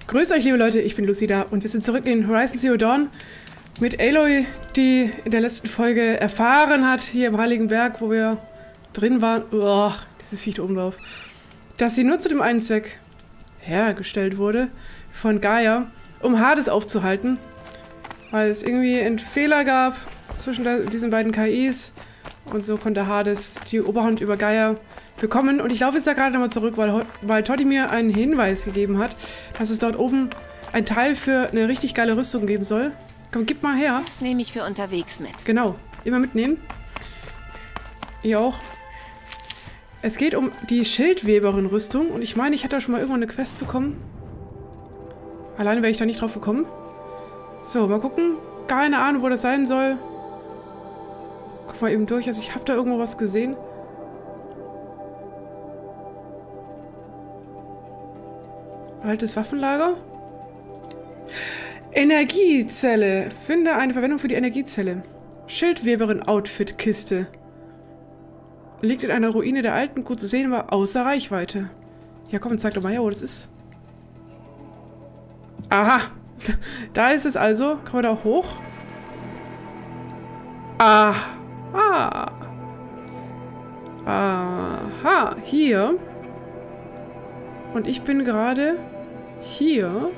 Grüßt euch, liebe Leute, ich bin Lucida und wir sind zurück in Horizon Zero Dawn mit Aloy, die in der letzten Folge erfahren hat, hier im Heiligen Berg, wo wir drin waren, dieses Viech da oben drauf, dass sie nur zu dem einen Zweck hergestellt wurde von Gaia, um Hades aufzuhalten, weil es irgendwie einen Fehler gab zwischen diesen beiden KIs und so konnte Hades die Oberhand über Gaia bekommen. Und ich laufe jetzt da gerade nochmal zurück, weil Toddy mir einen Hinweis gegeben hat, dass es dort oben ein Teil für eine richtig geile Rüstung geben soll. Komm, gib mal her. Das nehme ich für unterwegs mit. Genau, immer mitnehmen. Ihr auch. Es geht um die Schildweberin-Rüstung und ich meine, ich hatte da schon mal irgendwann eine Quest bekommen. Alleine wäre ich da nicht drauf gekommen. So, mal gucken. Keine Ahnung, wo das sein soll. Guck mal eben durch. Also ich habe da irgendwo was gesehen. Altes Waffenlager. Energiezelle. Finde eine Verwendung für die Energiezelle. Schildweberin-Outfit-Kiste. Liegt in einer Ruine der alten, gut zu sehen, aber außer Reichweite. Ja, komm, zeig doch mal her, wo das ist. Aha. Da ist es also. Kommen wir da hoch? Aha. Aha. Hier. Und ich bin gerade hier.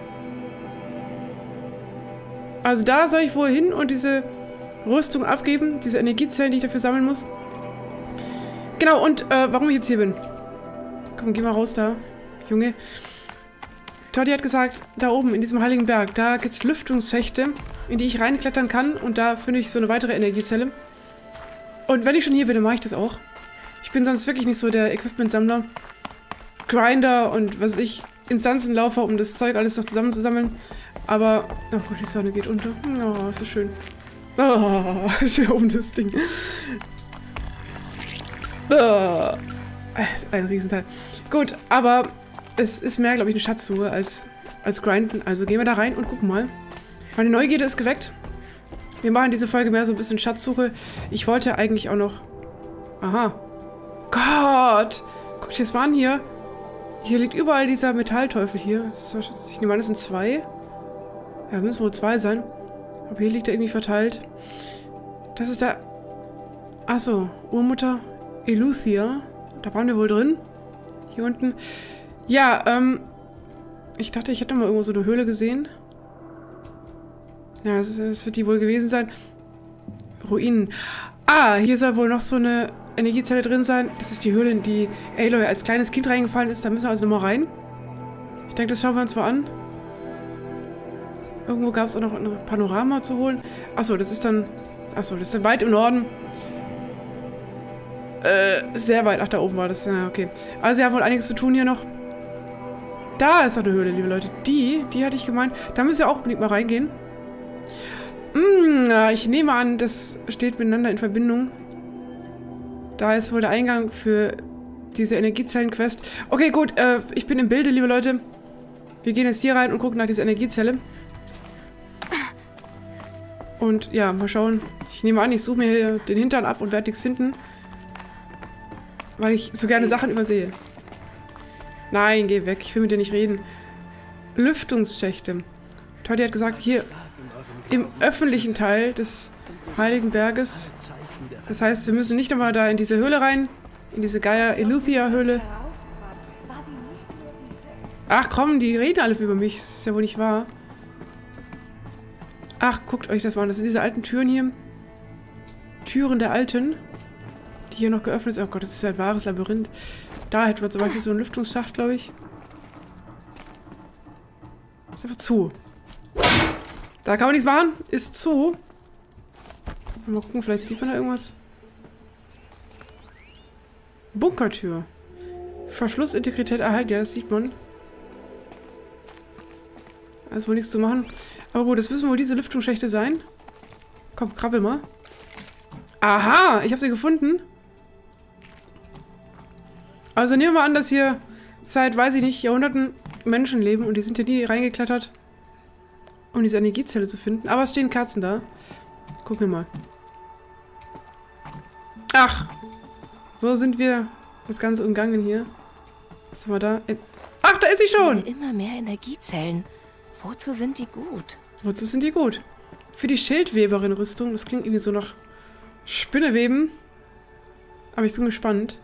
Also da soll ich wohl hin und diese Rüstung abgeben. Diese Energiezellen, die ich dafür sammeln muss. Genau, und warum ich jetzt hier bin. Komm, geh mal raus da, Junge. Toddy hat gesagt, da oben in diesem Heiligen Berg, da gibt es Lüftungsschächte, in die ich reinklettern kann. Und da finde ich so eine weitere Energiezelle. Und wenn ich schon hier bin, dann mache ich das auch. Ich bin sonst wirklich nicht so der Equipment-Sammler. Grinder und was weiß ich, Instanzenlaufer, um das Zeug alles noch zusammenzusammeln. Aber, oh Gott, die Sonne geht unter. Oh, ist so schön. Oh, ist hier oben das Ding. Oh, ist ein Riesenteil. Gut, aber es ist mehr, glaube ich, eine Schatzsuche als Grinden. Also gehen wir da rein und gucken mal. Meine Neugierde ist geweckt. Wir machen diese Folge mehr so ein bisschen Schatzsuche. Ich wollte eigentlich auch noch... Aha. Gott! Guckt jetzt mal an hier. Hier liegt überall dieser Metallteufel hier. Ich nehme an, das sind 2. Ja, müssen wohl 2 sein. Aber hier liegt er irgendwie verteilt. Das ist der... Achso, Urmutter Eleuthia. Da waren wir wohl drin. Hier unten. Ja, ich dachte, ich hätte mal irgendwo so eine Höhle gesehen. Ja, das wird die wohl gewesen sein. Ruinen. Ah, hier soll wohl noch so eine Energiezelle drin sein. Das ist die Höhle, in die Aloy als kleines Kind reingefallen ist. Da müssen wir also nochmal rein. Ich denke, das schauen wir uns mal an. Irgendwo gab es auch noch ein Panorama zu holen. Achso, das ist dann... Achso, das ist dann weit im Norden. Sehr weit. Ach, da oben war das. Ja, okay. Also wir haben wohl einiges zu tun hier noch. Da ist noch eine Höhle, liebe Leute. Die hatte ich gemeint. Da müssen wir auch unbedingt mal reingehen. Ich nehme an, das steht miteinander in Verbindung. Da ist wohl der Eingang für diese Energiezellen-Quest. Okay, gut. Ich bin im Bilde, liebe Leute. Wir gehen jetzt hier rein und gucken nach dieser Energiezelle. Und ja, mal schauen. Ich nehme an, ich suche mir hier den Hintern ab und werde nichts finden. Weil ich so gerne Sachen übersehe. Nein, geh weg. Ich will mit dir nicht reden. Lüftungsschächte. Toddy hat gesagt, hier im öffentlichen Teil des Heiligen Berges. Das heißt, wir müssen nicht nochmal da in diese Höhle rein. In diese Gaia-Eleuthia-Höhle. Ach komm, die reden alle über mich. Das ist ja wohl nicht wahr. Ach, guckt euch das mal an. Das sind diese alten Türen hier. Türen der Alten. Die hier noch geöffnet sind. Oh Gott, das ist ein wahres Labyrinth. Da hätten wir zum Beispiel so einen Lüftungsschacht, glaube ich. Ist aber zu. Da kann man nichts machen. Ist zu. Mal gucken, vielleicht sieht man da irgendwas. Bunkertür. Verschlussintegrität erhalten. Ja, das sieht man. Da ist wohl nichts zu machen. Aber gut, das müssen wohl diese Lüftungsschächte sein. Komm, krabbel mal. Aha, ich habe sie gefunden. Also nehmen wir an, dass hier seit, weiß ich nicht, Jahrhunderten Menschen leben und die sind ja nie reingeklettert, um diese Energiezelle zu finden. Aber es stehen Kerzen da. Gucken wir mal. Ach, so sind wir das Ganze umgangen hier. Was haben wir da? Ach, da ist sie schon! Immer mehr Energiezellen. Wozu sind die gut? Wozu sind die gut? Für die Schildweberin-Rüstung. Das klingt irgendwie so nach Spinneweben. Aber ich bin gespannt.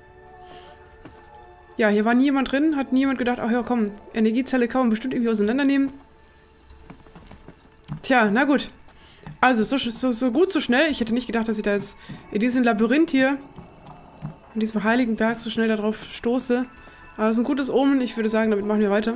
Ja, hier war niemand drin. Hat niemand gedacht, ach ja, komm, Energiezelle kann man bestimmt irgendwie auseinandernehmen. Tja, na gut. Also, so gut, so schnell. Ich hätte nicht gedacht, dass ich da jetzt in diesem Labyrinth hier, in diesem heiligen Berg, so schnell darauf stoße. Aber es ist ein gutes Omen. Ich würde sagen, damit machen wir weiter.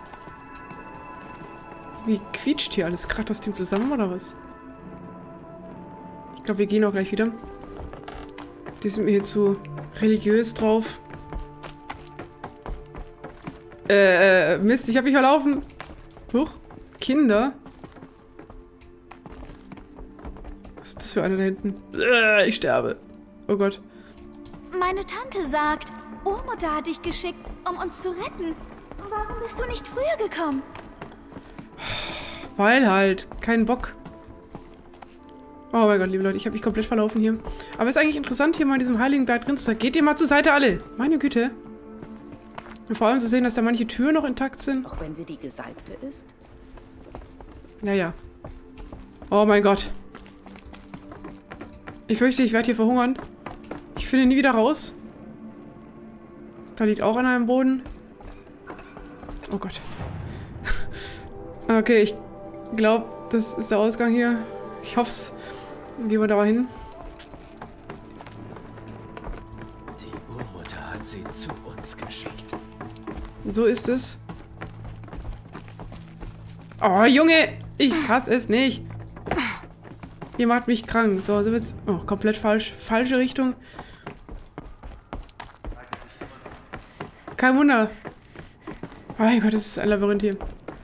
Wie quietscht hier alles? Kracht das Ding zusammen oder was? Ich glaube, wir gehen auch gleich wieder. Die sind mir hier zu religiös drauf. Mist, ich habe mich verlaufen. Huch, Kinder. Was ist das für eine da hinten? Ich sterbe. Oh Gott. Meine Tante sagt, Urmutter hat dich geschickt, um uns zu retten. Warum bist du nicht früher gekommen? Weil halt. Kein Bock. Oh mein Gott, liebe Leute, ich habe mich komplett verlaufen hier. Aber es ist eigentlich interessant, hier mal in diesem heiligen Berg drin zu sein. Geht ihr mal zur Seite alle. Meine Güte. Und vor allem zu sehen, dass da manche Türen noch intakt sind. Auch wenn sie die gesalbte ist? Naja. Oh mein Gott. Ich fürchte, ich werde hier verhungern. Ich finde nie wieder raus. Da liegt auch einer am Boden. Oh Gott. Okay, ich glaube, das ist der Ausgang hier. Ich hoffe es. Gehen wir da mal hin. Die Urmutter hat sie zu uns geschickt. So ist es. Oh, Junge! Ich hasse es nicht. Ihr macht mich krank. So, sind wir jetzt... Oh, komplett falsch. Falsche Richtung. Kein Wunder. Oh mein Gott, das ist ein Labyrinth hier.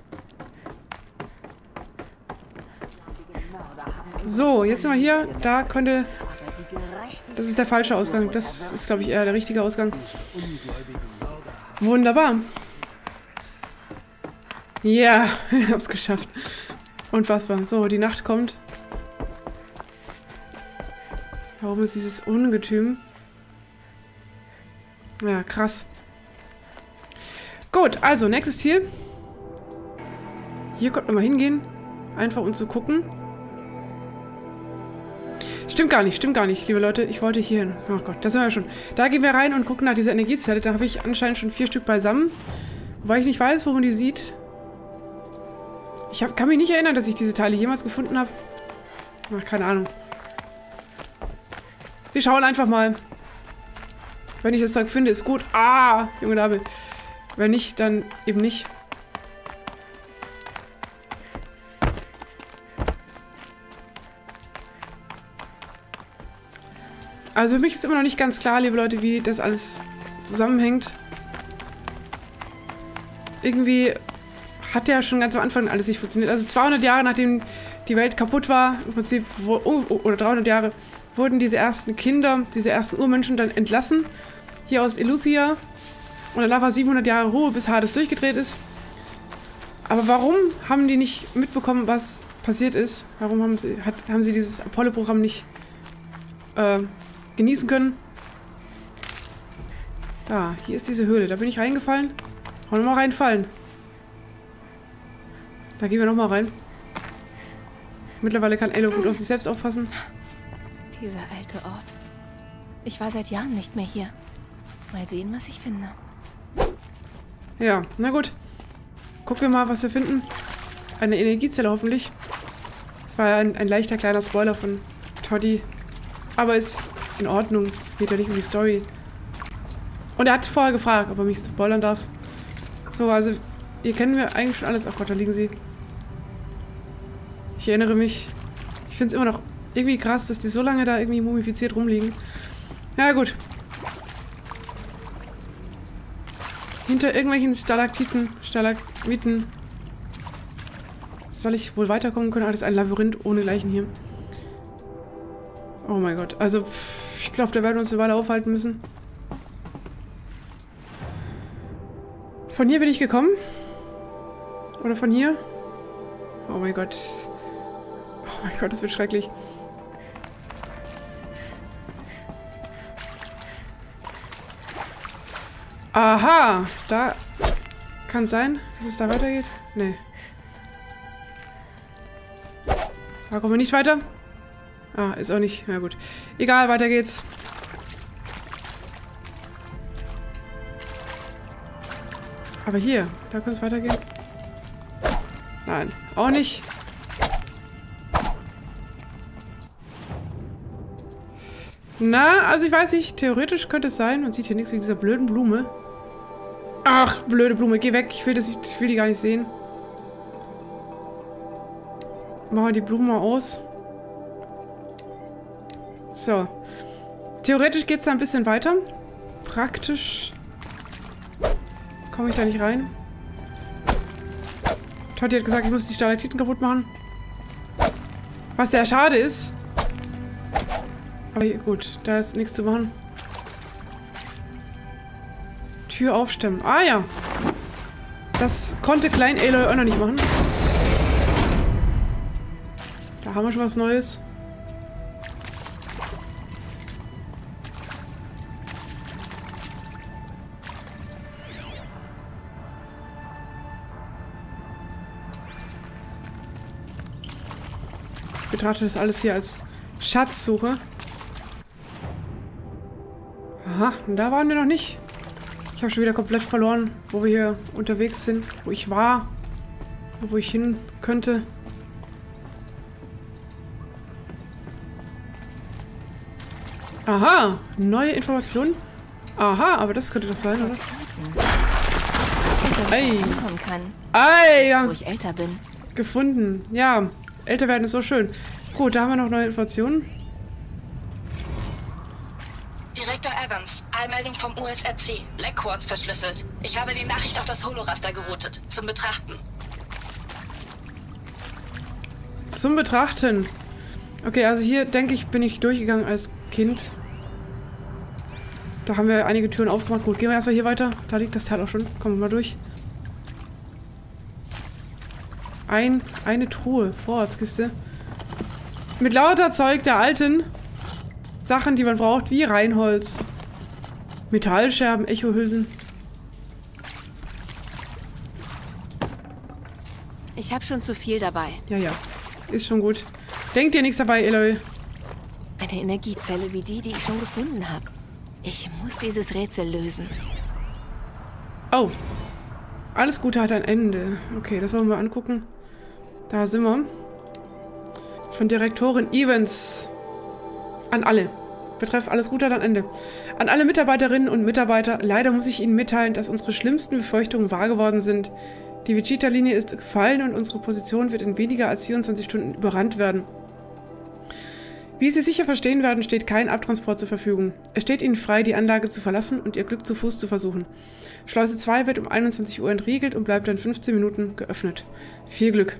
So, jetzt sind wir hier. Da könnte... Das ist der falsche Ausgang. Das ist, glaube ich, eher der richtige Ausgang. Wunderbar. Ja, ich hab's geschafft. Unfassbar. So, die Nacht kommt. Warum ist dieses Ungetüm? Ja, krass. Gut, also, nächstes Ziel. Hier konnte man mal hingehen. Einfach um zu gucken. Stimmt gar nicht, liebe Leute. Ich wollte hier hin. Oh Gott, da sind wir schon. Da gehen wir rein und gucken nach dieser Energiezelle. Da habe ich anscheinend schon 4 Stück beisammen. Wobei ich nicht weiß, wo man die sieht. Kann mich nicht erinnern, dass ich diese Teile jemals gefunden habe. Ach, keine Ahnung. Wir schauen einfach mal. Wenn ich das Zeug finde, ist gut. Ah, junge Dame. Wenn nicht, dann eben nicht. Also für mich ist immer noch nicht ganz klar, liebe Leute, wie das alles zusammenhängt. Irgendwie hat ja schon ganz am Anfang alles nicht funktioniert. Also 200 Jahre nachdem die Welt kaputt war, im Prinzip, oder 300 Jahre, wurden diese ersten Kinder, diese ersten Urmenschen dann entlassen. Hier aus Eleuthia. Und danach war 700 Jahre Ruhe, bis Hades durchgedreht ist. Aber warum haben die nicht mitbekommen, was passiert ist? Warum haben sie dieses Apollo-Programm nicht genießen können? Da, hier ist diese Höhle. Da bin ich reingefallen. Wollen wir mal reinfallen. Da gehen wir nochmal rein. Mittlerweile kann Aloy gut auf sich selbst aufpassen. Dieser alte Ort. Ich war seit Jahren nicht mehr hier. Mal sehen, was ich finde. Ja, na gut. Gucken wir mal, was wir finden. Eine Energiezelle hoffentlich. Das war ja ein leichter kleiner Spoiler von Toddy. Aber ist in Ordnung. Es geht ja nicht um die Story. Und er hat vorher gefragt, ob er mich spoilern darf. So, also hier kennen wir eigentlich schon alles. Ach Gott, da liegen sie. Ich erinnere mich. Ich finde es immer noch irgendwie krass, dass die so lange da irgendwie mumifiziert rumliegen. Ja, gut. Hinter irgendwelchen Stalagmiten. Soll ich wohl weiterkommen können? Ah, das ist ein Labyrinth ohne Leichen hier. Oh mein Gott. Also, ich glaube, da werden wir uns eine Weile aufhalten müssen. Von hier bin ich gekommen. Oder von hier? Oh mein Gott. Oh mein Gott, das wird schrecklich. Aha! Da kann es sein, dass es da weitergeht? Nee. Da kommen wir nicht weiter. Ah, ist auch nicht. Na gut. Egal, weiter geht's. Aber hier, da kann es weitergehen. Nein, auch nicht. Na, also ich weiß nicht, theoretisch könnte es sein. Man sieht hier nichts wegen dieser blöden Blume. Ach, blöde Blume, geh weg. Ich will die gar nicht sehen. Machen wir die Blumen mal aus. So. Theoretisch geht es da ein bisschen weiter. Praktisch komme ich da nicht rein. Totti hat gesagt, ich muss die Stalaktiten kaputt machen. Was sehr schade ist. Aber hier, gut, da ist nichts zu machen. Tür aufstemmen. Ah ja. Das konnte Klein Aloy auch noch nicht machen. Da haben wir schon was Neues. Ich betrachte das alles hier als Schatzsuche. Aha, und da waren wir noch nicht. Ich habe schon wieder komplett verloren, wo wir hier unterwegs sind, wo ich war, wo ich hin könnte. Aha, neue Informationen. Aha, aber das könnte doch sein, oder? Ei. Ei, wir haben es älter bin. gefunden. Ja, älter werden ist so schön. Gut, da haben wir noch neue Informationen. Direktor Evans, Allmeldung vom USRC. Black Quartz verschlüsselt. Ich habe die Nachricht auf das Holoraster geroutet. Zum Betrachten. Zum Betrachten. Okay, also hier, denke ich, bin ich durchgegangen als Kind. Da haben wir einige Türen aufgemacht. Gut, gehen wir erstmal hier weiter. Da liegt das Teil auch schon. Kommen wir mal durch. Eine Truhe. Vorratskiste. Mit lauter Zeug der alten Sachen, die man braucht, wie Reinholz. Metallscherben, Echohülsen. Ich habe schon zu viel dabei. Ja, ja. Ist schon gut. Denkt dir nichts dabei, Aloy. Eine Energiezelle wie die ich schon gefunden habe. Ich muss dieses Rätsel lösen. Oh. Alles Gute hat ein Ende. Okay, das wollen wir mal angucken. Da sind wir. Von Direktorin Evans. An alle. Betreff alles Gute hat ein Ende. An alle Mitarbeiterinnen und Mitarbeiter. Leider muss ich Ihnen mitteilen, dass unsere schlimmsten Befürchtungen wahr geworden sind. Die Vegeta-Linie ist gefallen und unsere Position wird in weniger als 24 Stunden überrannt werden. Wie Sie sicher verstehen werden, steht kein Abtransport zur Verfügung. Es steht Ihnen frei, die Anlage zu verlassen und Ihr Glück zu Fuß zu versuchen. Schleuse 2 wird um 21 Uhr entriegelt und bleibt dann 15 Minuten geöffnet. Viel Glück.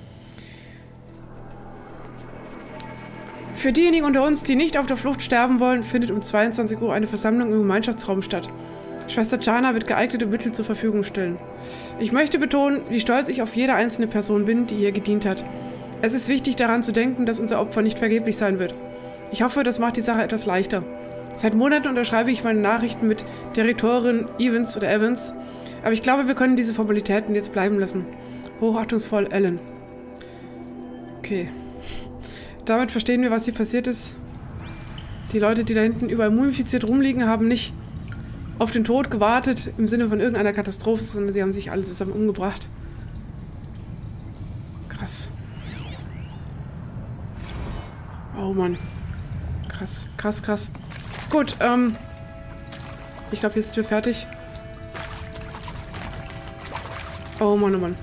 Für diejenigen unter uns, die nicht auf der Flucht sterben wollen, findet um 22 Uhr eine Versammlung im Gemeinschaftsraum statt. Schwester Chana wird geeignete Mittel zur Verfügung stellen. Ich möchte betonen, wie stolz ich auf jede einzelne Person bin, die hier gedient hat. Es ist wichtig, daran zu denken, dass unser Opfer nicht vergeblich sein wird. Ich hoffe, das macht die Sache etwas leichter. Seit Monaten unterschreibe ich meine Nachrichten mit Direktorin Evans oder Evans, aber ich glaube, wir können diese Formalitäten jetzt bleiben lassen. Hochachtungsvoll, Ellen. Okay. Damit verstehen wir, was hier passiert ist. Die Leute, die da hinten überall mumifiziert rumliegen, haben nicht auf den Tod gewartet im Sinne von irgendeiner Katastrophe, sondern sie haben sich alle zusammen umgebracht. Krass. Oh Mann. Krass, krass, krass. Gut, ich glaube, hier sind wir fertig. Oh Mann, oh Mann.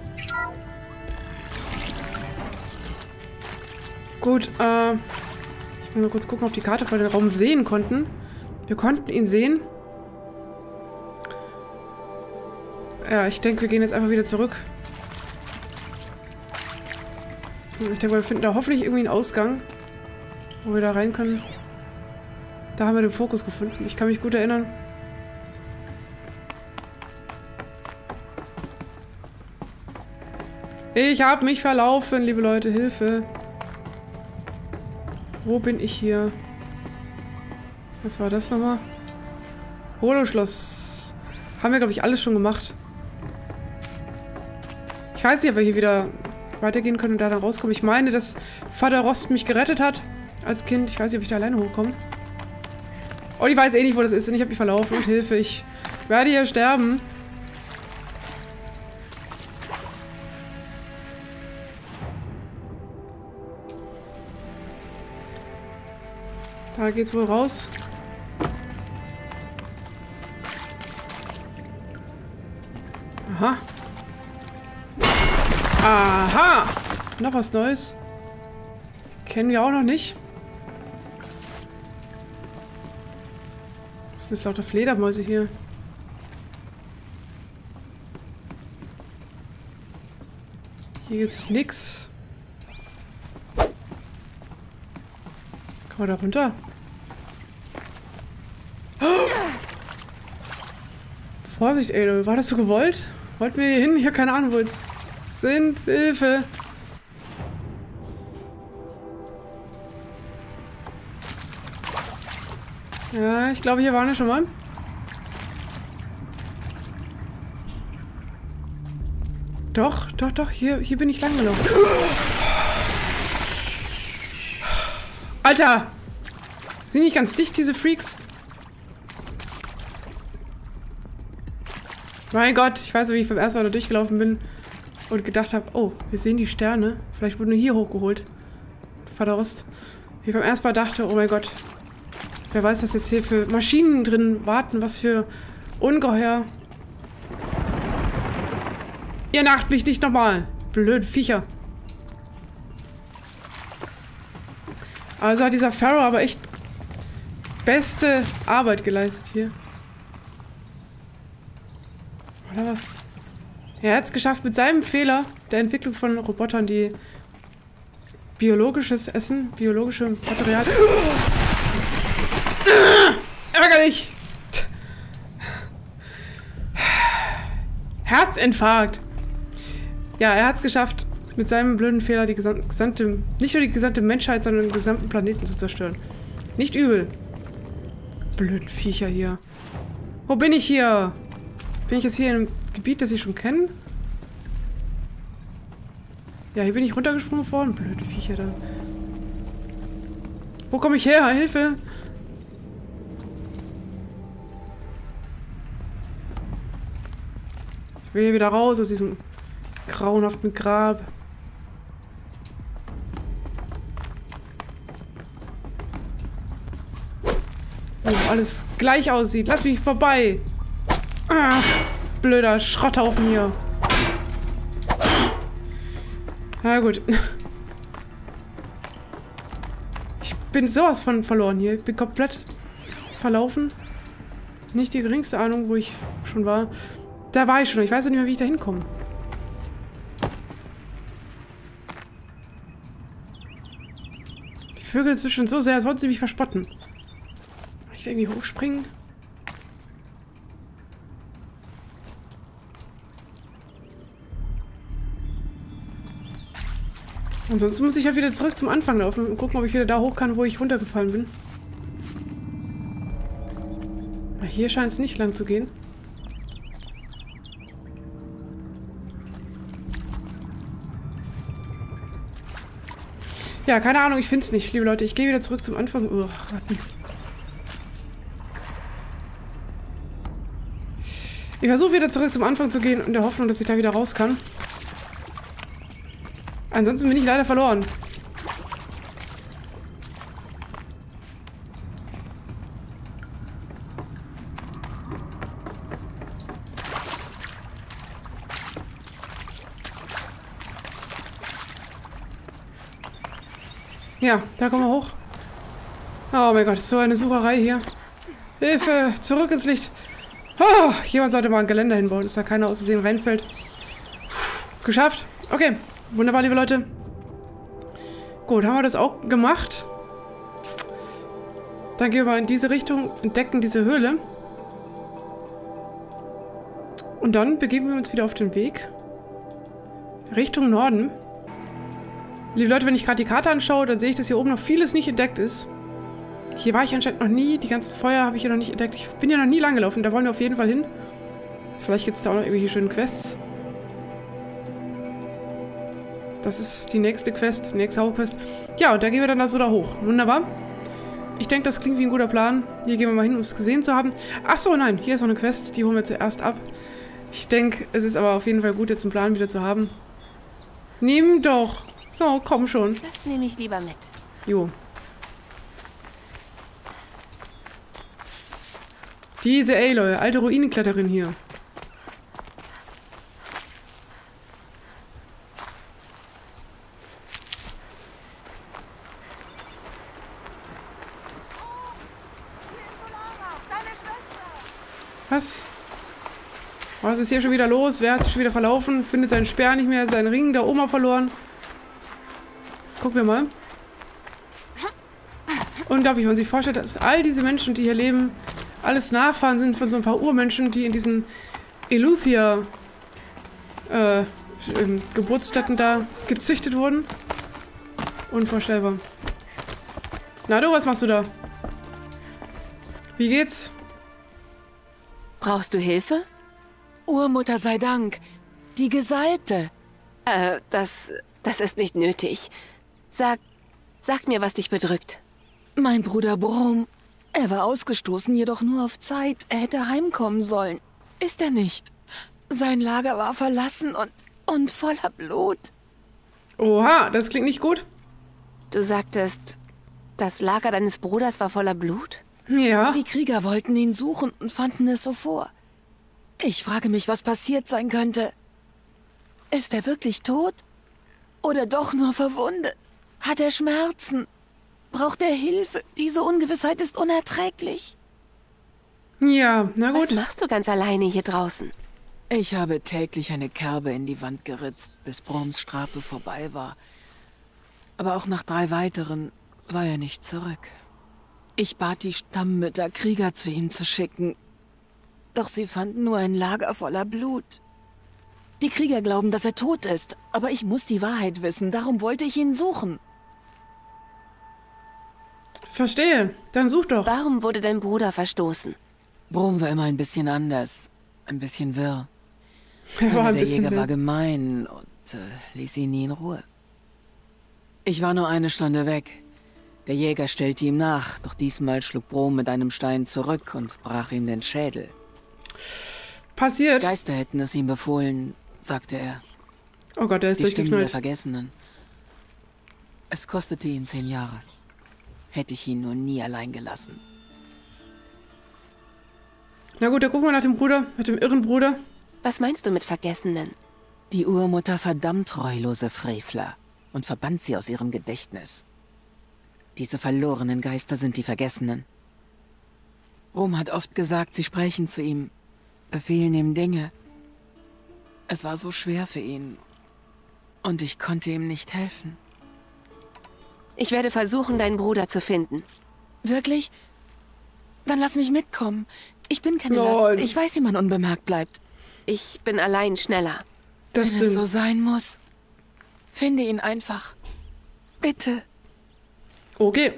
Gut, ich muss mal kurz gucken auf die Karte, ob wir den Raum sehen konnten. Wir konnten ihn sehen. Ja, ich denke, wir gehen jetzt einfach wieder zurück. Ich denke, wir finden da hoffentlich irgendwie einen Ausgang, wo wir da rein können. Da haben wir den Fokus gefunden. Ich kann mich gut erinnern. Ich habe mich verlaufen, liebe Leute. Hilfe. Wo bin ich hier? Was war das nochmal? Holo-Schloss. Haben wir, glaube ich, alles schon gemacht. Ich weiß nicht, ob wir hier wieder weitergehen können und da dann rauskommen. Ich meine, dass Vater Rost mich gerettet hat als Kind. Ich weiß nicht, ob ich da alleine hochkomme. Oh, ich weiß eh nicht, wo das ist und ich habe mich verlaufen. Und Hilfe, ich werde hier sterben. Da geht's wohl raus. Aha. Aha! Noch was Neues. Kennen wir auch noch nicht. Das sind lauter Fledermäuse hier. Hier gibt's nix. Kann man da runter? Oh! Vorsicht, ey, war das so gewollt? Wollten wir hier hin? Ich habe keine Ahnung, wo jetzt sind. Hilfe! Ja, ich glaube, hier waren wir schon mal. Doch, doch, doch, hier bin ich lang gelaufen. Alter! Sind nicht ganz dicht, diese Freaks? Mein Gott, ich weiß, wie ich beim ersten Mal da durchgelaufen bin und gedacht habe, oh, wir sehen die Sterne. Vielleicht wurden wir hier hochgeholt. Vater Rost. Wie ich beim ersten Mal dachte, oh mein Gott, wer weiß, was jetzt hier für Maschinen drin warten, was für Ungeheuer. Ihr nacht mich nicht nochmal. Blöde Viecher. Also hat dieser Pharaoh aber echt beste Arbeit geleistet hier. Oder was? Er hat es geschafft, mit seinem Fehler der Entwicklung von Robotern, die biologisches Essen, biologische Material... Ärgerlich! Herzinfarkt! Ja, er hat es geschafft, mit seinem blöden Fehler die gesamte, nicht nur die gesamte Menschheit, sondern den gesamten Planeten zu zerstören. Nicht übel. Blöden Viecher hier. Wo bin ich hier? Bin ich jetzt hier im Gebiet, das ich schon kenne? Ja, hier bin ich runtergesprungen worden. Blöde Viecher da. Wo komme ich her? Hilfe! Ich will hier wieder raus aus diesem grauenhaften Grab. Wo alles gleich aussieht. Lass mich vorbei. Ach, blöder Schrotthaufen hier. Na gut. Ich bin sowas von verloren hier. Ich bin komplett verlaufen. Nicht die geringste Ahnung, wo ich schon war. Da war ich schon. Ich weiß noch nicht mehr, wie ich da hinkomme. Die Vögel inzwischen so sehr, als wollten sie mich verspotten. Kann ich da irgendwie hochspringen? Ansonsten muss ich ja wieder zurück zum Anfang laufen und gucken, ob ich wieder da hoch kann, wo ich runtergefallen bin. Aber hier scheint es nicht lang zu gehen. Ja, keine Ahnung, ich finde es nicht, liebe Leute. Ich gehe wieder zurück zum Anfang. Ich versuche wieder zurück zum Anfang zu gehen in der Hoffnung, dass ich da wieder raus kann. Ansonsten bin ich leider verloren. Ja, da kommen wir hoch. Oh mein Gott, so eine Sucherei hier. Hilfe, zurück ins Licht. Oh, jemand sollte mal ein Geländer hinbauen, dass da keiner aus Versehen reinfällt. Geschafft. Okay, wunderbar, liebe Leute. Gut, haben wir das auch gemacht. Dann gehen wir in diese Richtung, entdecken diese Höhle. Und dann begeben wir uns wieder auf den Weg. Richtung Norden. Liebe Leute, wenn ich gerade die Karte anschaue, dann sehe ich, dass hier oben noch vieles nicht entdeckt ist. Hier war ich anscheinend noch nie. Die ganzen Feuer habe ich hier noch nicht entdeckt. Ich bin ja noch nie lang gelaufen. Da wollen wir auf jeden Fall hin. Vielleicht gibt es da auch noch irgendwelche schönen Quests. Das ist die nächste Quest, die nächste Hauptquest. Ja, und da gehen wir dann da so da hoch. Wunderbar. Ich denke, das klingt wie ein guter Plan. Hier gehen wir mal hin, um es gesehen zu haben. Achso, nein, hier ist noch eine Quest. Die holen wir zuerst ab. Ich denke, es ist aber auf jeden Fall gut, jetzt einen Plan wieder zu haben. Nimm doch. So, komm schon. Das nehme ich lieber mit. Jo. Diese Aloy, alte Ruinenkletterin hier. Was? Was ist hier schon wieder los? Wer hat sich schon wieder verlaufen? Findet seinen Speer nicht mehr, seinen Ring der Oma verloren. Gucken wir mal. Unglaublich, wenn man sich vorstellt, dass all diese Menschen, die hier leben, alles Nachfahren sind von so ein paar Urmenschen, die in diesen Eleuthia Geburtsstätten da gezüchtet wurden. Unvorstellbar. Na du, was machst du da? Wie geht's? Brauchst du Hilfe? Urmutter sei Dank. Die Gesalbte. Das ist nicht nötig. Sag mir, was dich bedrückt. Mein Bruder Brom. Er war ausgestoßen, jedoch nur auf Zeit. Er hätte heimkommen sollen. Ist er nicht. Sein Lager war verlassen und voller Blut. Oha, das klingt nicht gut. Du sagtest, das Lager deines Bruders war voller Blut? Ja. Die Krieger wollten ihn suchen und fanden es so vor. Ich frage mich, was passiert sein könnte. Ist er wirklich tot? Oder doch nur verwundet? Hat er Schmerzen? Braucht er Hilfe? Diese Ungewissheit ist unerträglich. Ja, na gut. Was machst du ganz alleine hier draußen? Ich habe täglich eine Kerbe in die Wand geritzt, bis Broms Strafe vorbei war. Aber auch nach 3 weiteren war er nicht zurück. Ich bat die Stammmütter, Krieger zu ihm zu schicken. Doch sie fanden nur ein Lager voller Blut. Die Krieger glauben, dass er tot ist, aber ich muss die Wahrheit wissen, darum wollte ich ihn suchen. Verstehe. Dann such doch. Warum wurde dein Bruder verstoßen? Brom war immer ein bisschen anders, ein bisschen wirr. Er war ein Der bisschen Jäger war wild. gemein und ließ ihn nie in Ruhe. Ich war nur 1 Stunde weg. Der Jäger stellte ihm nach, doch diesmal schlug Brom mit einem Stein zurück und brach ihm den Schädel. Passiert. Geister hätten es ihm befohlen, sagte er. Oh Gott, der ist Die Stimmen der durchgeknallt. Vergessenen. Es kostete ihn 10 Jahre. Hätte ich ihn nur nie allein gelassen. Na gut, dann gucken wir nach dem Bruder, nach dem irren Bruder. Was meinst du mit Vergessenen? Die Urmutter verdammt treulose Frevler und verbannt sie aus ihrem Gedächtnis. Diese verlorenen Geister sind die Vergessenen. Brom hat oft gesagt, sie sprechen zu ihm, befehlen ihm Dinge. Es war so schwer für ihn und ich konnte ihm nicht helfen. Ich werde versuchen, deinen Bruder zu finden. Wirklich? Dann lass mich mitkommen. Ich bin keine Nein. Last. Ich weiß, wie man unbemerkt bleibt. Ich bin allein schneller. Das Wenn es so stimmt. sein muss, finde ihn einfach. Bitte. Okay.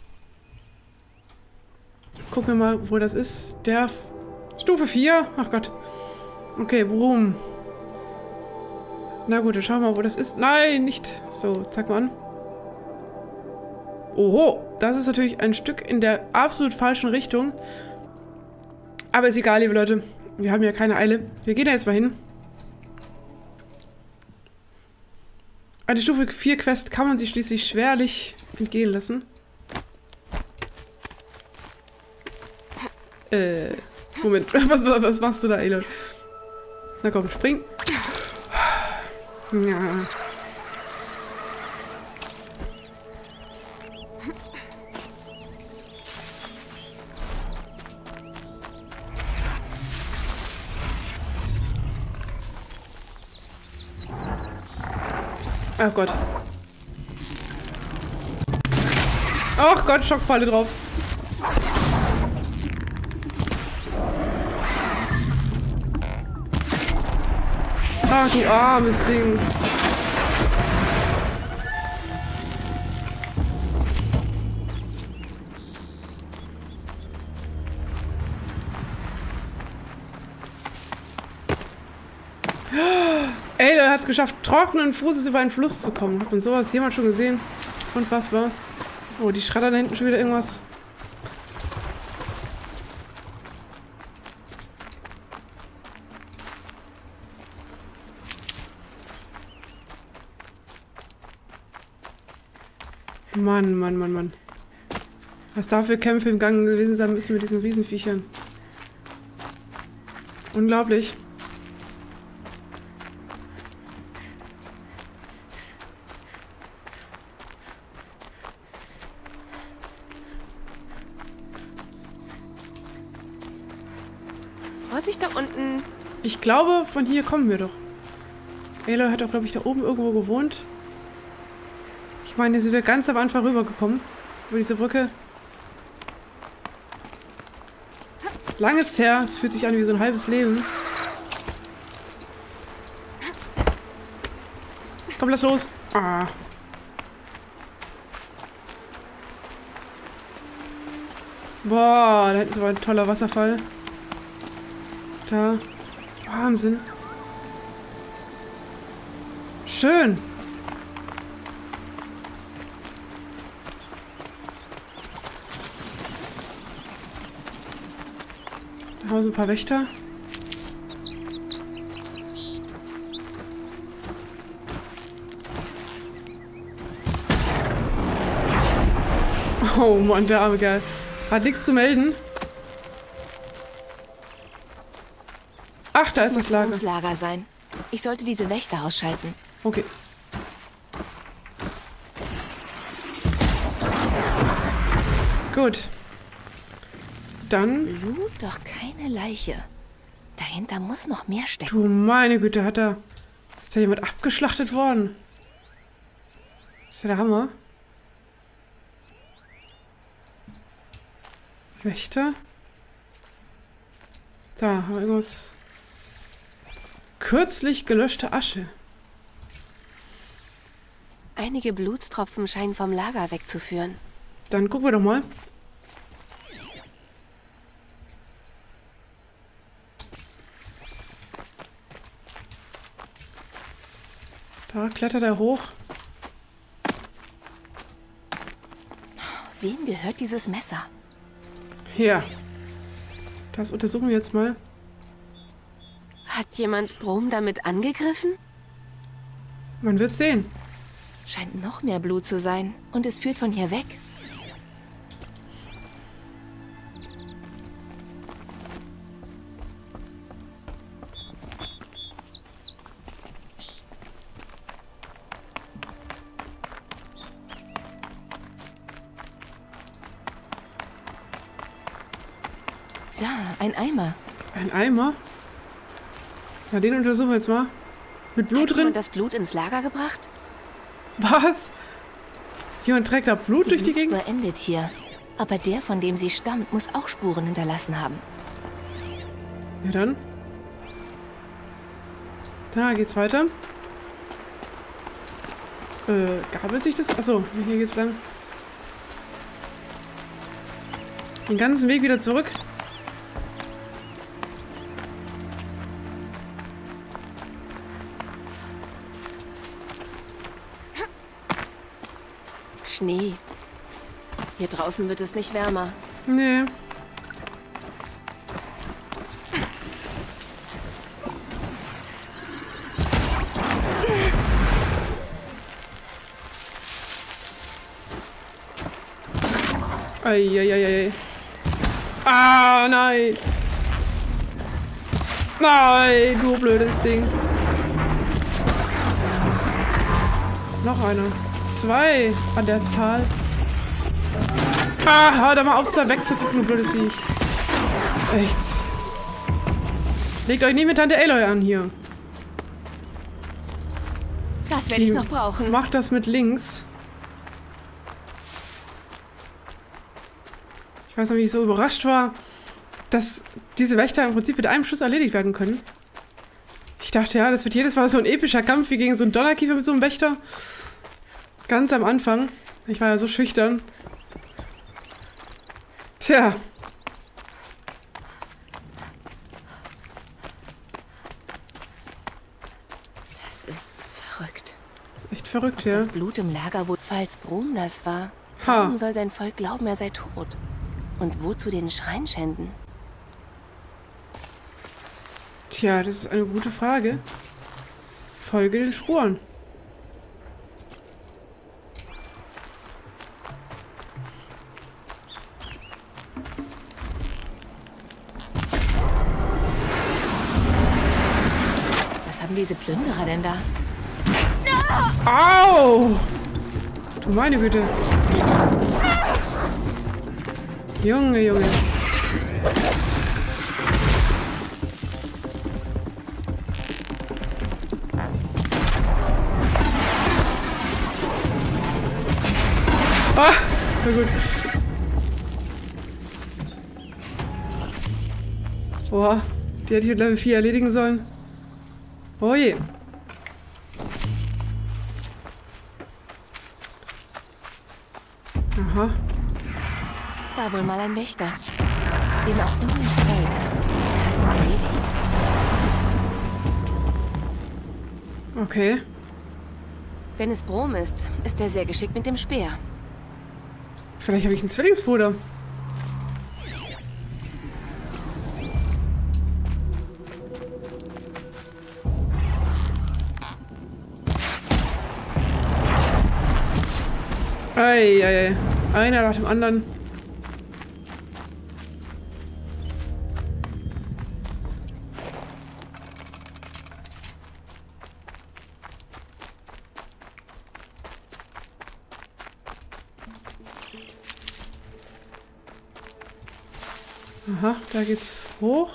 Gucken wir mal, wo das ist. Der Stufe 4. Ach Gott. Okay, Brom. Na gut, dann schauen wir mal, wo das ist. Nein, nicht. So, zeig mal an. Oho, das ist natürlich ein Stück in der absolut falschen Richtung. Aber ist egal, liebe Leute. Wir haben ja keine Eile. Wir gehen da jetzt mal hin. Eine Stufe 4 Quest kann man sich schließlich schwerlich entgehen lassen. Moment. Was machst du da, Aloy? Na komm, spring. Ja. Ach Gott. Ach Gott, Schockfalle drauf. Ach du armes Ding. Aloy hat's geschafft, trockenen Fußes über einen Fluss zu kommen. Hat man sowas jemand schon gesehen? Unfassbar. Oh, die Schredder da hinten schon wieder irgendwas. Mann, Mann, Mann, Mann. Was da für Kämpfe im Gang gewesen sein müssen mit diesen Riesenviechern. Unglaublich. Vorsicht da unten. Ich glaube, von hier kommen wir doch. Aloy hat doch, glaube ich, da oben irgendwo gewohnt. Ich meine, hier sind wir ganz am Anfang rübergekommen. Über diese Brücke. Lang ist her. Es fühlt sich an wie so ein halbes Leben. Komm, lass los. Ah. Boah, da hinten ist aber ein toller Wasserfall. Da. Wahnsinn. Schön. Da haben wir so ein paar Wächter. Oh Mann, der arme Kerl. Hat nichts zu melden. Ach, da ist das Lager. Das Lager sein. Ich sollte diese Wächter ausschalten. Okay. Gut. Dann... Blut, doch keine Leiche. Dahinter muss noch mehr stecken. Du meine Güte, ist da jemand abgeschlachtet worden? Das ist ja der Hammer. Wächter. Da, haben wir irgendwas. Kürzlich gelöschte Asche. Einige Blutstropfen scheinen vom Lager wegzuführen. Dann gucken wir doch mal. Da klettert er hoch. Wem gehört dieses Messer? Ja. Das untersuchen wir jetzt mal. Hat jemand Brom damit angegriffen? Man wird sehen. Scheint noch mehr Blut zu sein. Und es führt von hier weg. Da, ein Eimer. Ein Eimer? Na, den untersuchen wir jetzt mal. Mit Blut Hat drin? jemand das Blut ins Lager gebracht? Was? Jemand trägt da Blut durch die Gegend? Blutspur endet hier. Aber der, von dem sie stammt, muss auch Spuren hinterlassen haben. Ja, dann. Da geht's weiter. Gabelt sich das? Achso, hier geht's lang. Den ganzen Weg wieder zurück. Schnee. Hier draußen wird es nicht wärmer. Nee. Eieieiei. Ah, nein. Nein, du blödes Ding. Noch einer. 2 an der Zahl. Ah, hör da mal auf, da wegzugucken, du blödes Viech. Echt. Legt euch nicht mit Tante Aloy an hier. Das werde ich noch brauchen. Macht das mit links. Ich weiß noch, wie ich so überrascht war, dass diese Wächter im Prinzip mit einem Schuss erledigt werden können. Ich dachte, ja, das wird jedes Mal so ein epischer Kampf wie gegen so einen Donnerkiefer mit so einem Wächter. Ganz am Anfang. Ich war ja so schüchtern. Tja. Das ist Verrückt. Echt verrückt, ja. Das Blut im Lager, falls Brom das war. Ha. Warum soll sein Volk glauben, er sei tot? Und wozu den Schrein schänden? Tja, das ist eine gute Frage. Folge den Spuren. Was haben diese Plünderer denn da? Au! Du meine Güte. Junge, Junge. Ah, na gut. Boah, die hätte ich mit Level 4 erledigen sollen. Oh je. Aha. War wohl mal ein Wächter. Wem auch immer ich folge. Er hat ihn erledigt. Okay. Wenn es Brom ist, ist er sehr geschickt mit dem Speer. Vielleicht habe ich einen Zwillingsbruder. Eieiei. Einer nach dem anderen. Aha, da geht's hoch.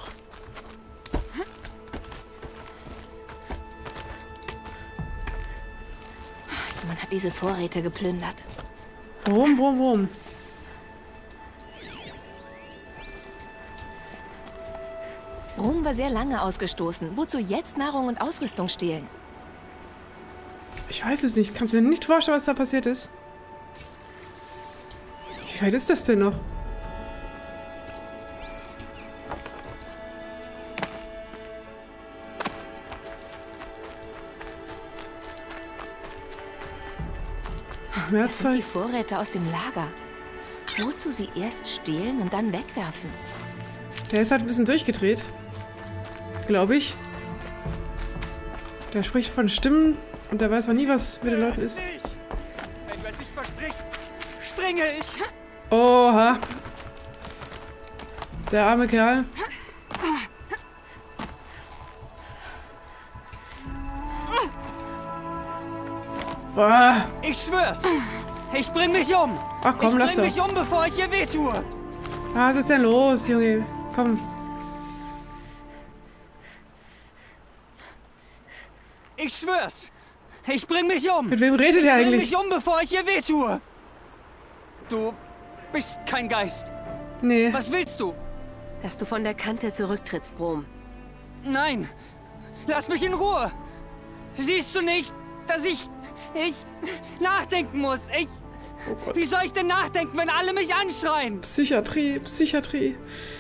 Jemand hat diese Vorräte geplündert. Warum? Brom war sehr lange ausgestoßen. Wozu jetzt Nahrung und Ausrüstung stehlen? Ich weiß es nicht. Kannst du mir nicht vorstellen, was da passiert ist? Wie weit ist das denn noch? Mehr als Das sind die zwei. Vorräte aus dem Lager. Wozu sie erst stehlen und dann wegwerfen? Der ist halt ein bisschen durchgedreht. Glaube ich. Der spricht von Stimmen und da weiß man nie, was mit den Leuten ist. Wenn du es nicht versprichst, springe ich. Oha. Der arme Kerl. Boah. Ich schwör's. Ich bring mich um. Ach komm, lass Ich bring doch. mich um, bevor ich ihr wehtue. Was ist denn los, Junge? Komm. Ich schwör's. Ich bring mich um. Mit wem redet Ich er bring eigentlich? mich um, bevor ich ihr wehtue. Du bist kein Geist. Nee. Was willst du? Dass du von der Kante zurücktrittst, Brom. Nein. Lass mich in Ruhe. Siehst du nicht, dass ich nachdenken muss? Wie soll ich denn nachdenken, wenn alle mich anschreien? Psychiatrie.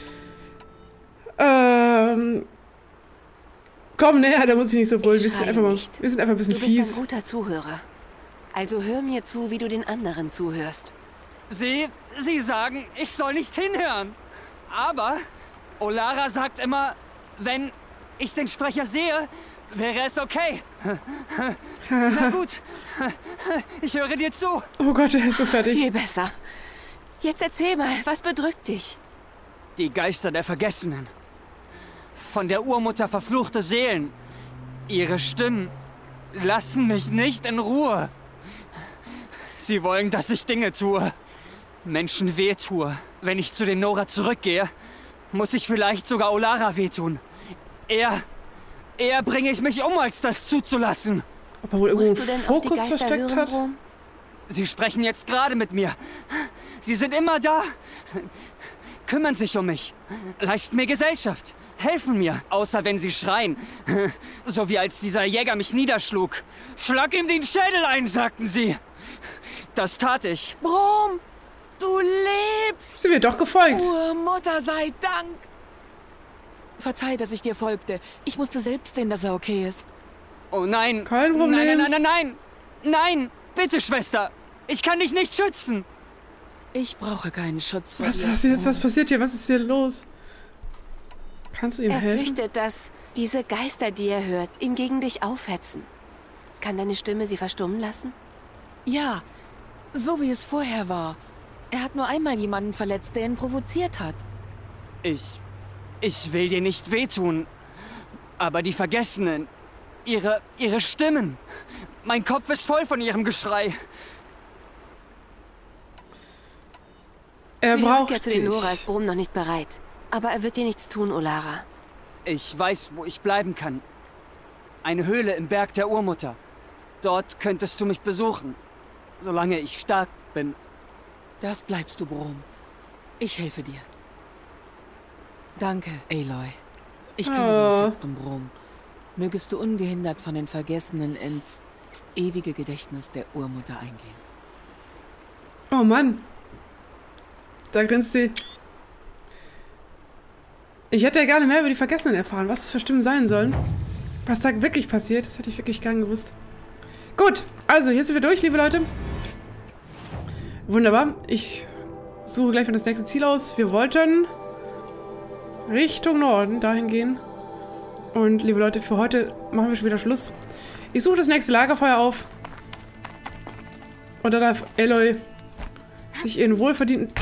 Komm näher, da muss ich nicht so brüllen. Wir sind einfach ein bisschen Du bist fies. ein guter Zuhörer. Also hör mir zu, wie du den anderen zuhörst. Sie sagen, ich soll nicht hinhören. Aber Olara sagt immer, wenn ich den Sprecher sehe, wäre es okay. Na gut, ich höre dir zu. Oh Gott, er ist so fertig. Viel besser. Jetzt erzähl mal, was bedrückt dich? Die Geister der Vergessenen. Von der Urmutter verfluchte Seelen. Ihre Stimmen lassen mich nicht in Ruhe. Sie wollen, dass ich Dinge tue. Menschen wehtue. Wenn ich zu den Nora zurückgehe, muss ich vielleicht sogar Olara wehtun. Eher bringe ich mich um, als das zuzulassen. Ob er wohl irgendwo Musst du einen denn auf die Fokus Geister versteckt hören, hat? Brom? Sie sprechen jetzt gerade mit mir. Sie sind immer da. Kümmern sich um mich. Leisten mir Gesellschaft. Helfen mir. Außer wenn sie schreien. So wie als dieser Jäger mich niederschlug. Schlag ihm den Schädel ein, sagten sie. Das tat ich. Brom, du lebst! Sind wir doch gefolgt. Urmutter sei Dank! Verzeih, dass ich dir folgte. Ich musste selbst sehen, dass er okay ist. Oh nein. Kein Problem. Nein, nein, nein, nein, nein. Nein, bitte, Schwester. Ich kann dich nicht schützen. Ich brauche keinen Schutz vor Was dir. passiert hier? Was ist hier los? Kannst du ihm Er helfen? fürchtet, dass diese Geister, die er hört, ihn gegen dich aufhetzen. Kann deine Stimme sie verstummen lassen? Ja, so wie es vorher war. Er hat nur einmal jemanden verletzt, der ihn provoziert hat. Ich will dir nicht wehtun. Aber die Vergessenen, ihre Stimmen. Mein Kopf ist voll von ihrem Geschrei. Er Für die braucht Rückkehr zu den dich. Nora ist Brom noch nicht bereit. Aber er wird dir nichts tun, Olara. Ich weiß, wo ich bleiben kann. Eine Höhle im Berg der Urmutter. Dort könntest du mich besuchen. Solange ich stark bin. Das bleibst du, Brom. Ich helfe dir. Danke, Aloy. Ich kümmere mich jetzt um Brom. Mögest du ungehindert von den Vergessenen ins ewige Gedächtnis der Urmutter eingehen. Oh Mann. Da grinst sie. Ich hätte ja gerne mehr über die Vergessenen erfahren, was es für Stimmen sein sollen. Was da wirklich passiert, das hätte ich wirklich gern gewusst. Gut, also hier sind wir durch, liebe Leute. Wunderbar. Ich suche gleich mal das nächste Ziel aus. Wir wollten Richtung Norden dahin gehen. Und liebe Leute, für heute machen wir schon wieder Schluss. Ich suche das nächste Lagerfeuer auf. Und da darf Aloy sich ihren wohlverdienten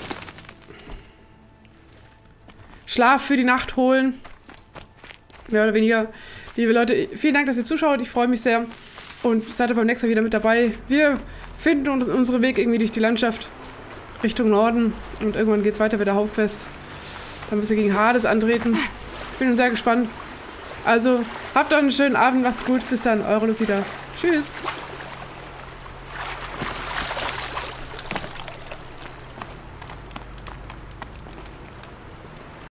Schlaf für die Nacht holen. Mehr oder weniger. Liebe Leute, vielen Dank, dass ihr zuschaut. Ich freue mich sehr. Und seid beim nächsten Mal wieder mit dabei. Wir finden unseren Weg irgendwie durch die Landschaft Richtung Norden. Und irgendwann geht es weiter mit der Hauptquest. Dann müssen wir gegen Hades antreten. Ich bin sehr gespannt. Also, habt noch einen schönen Abend. Macht's gut. Bis dann. Eure Lucida. Tschüss.